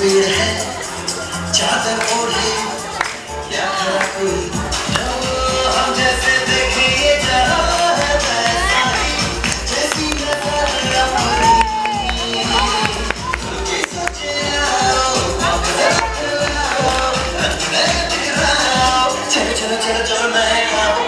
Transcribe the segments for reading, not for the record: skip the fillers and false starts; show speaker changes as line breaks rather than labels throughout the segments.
तस्वीर है चादर ओढ़े या खड़ा कोई हम जैसे देखे ये जहां है वैसा ही जैसी नजर अपनी खुल के सोचे आओ चलो चलो चलो चलो मैं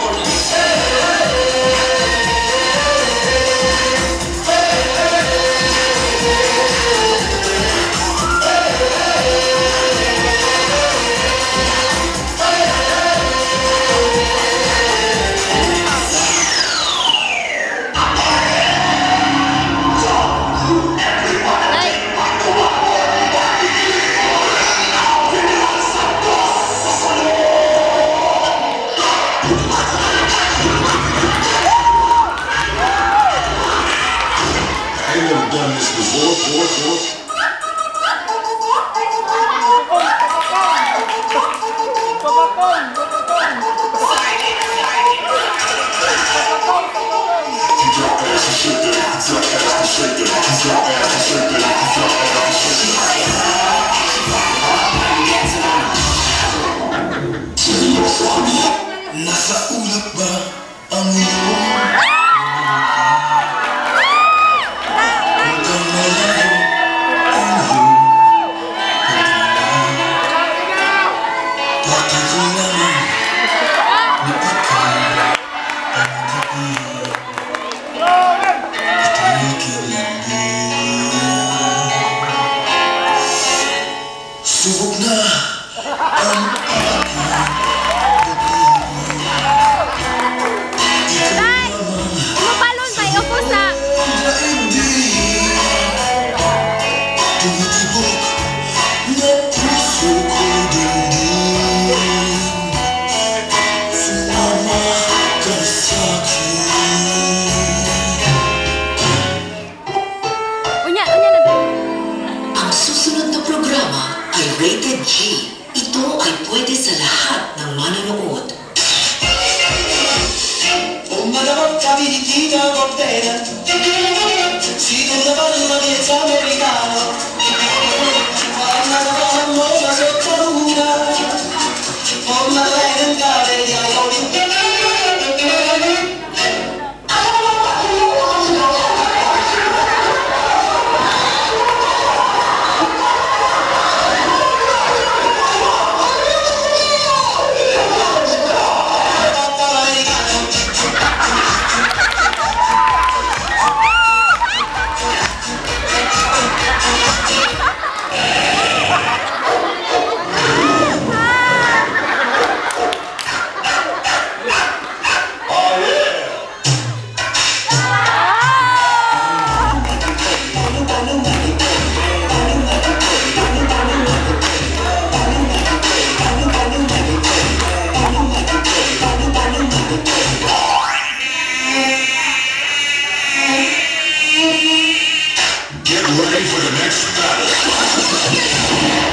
done this before. Nasa ulap ba ang iyong subok na ang
Umapalon ba? Upo sa
tumitibok na puso ko din sumama ka sa'kin.
Unya na.
Ang susunod na programa ay Rated G. Ito ay pwede sa lahat ng manonood.
Ummadamang kami di na kortena Sino naman mag-it's Amerikano Ang nagawang mo masot sa luna Huwag nalain ang gabi ayaw din
Get ready for the next battle.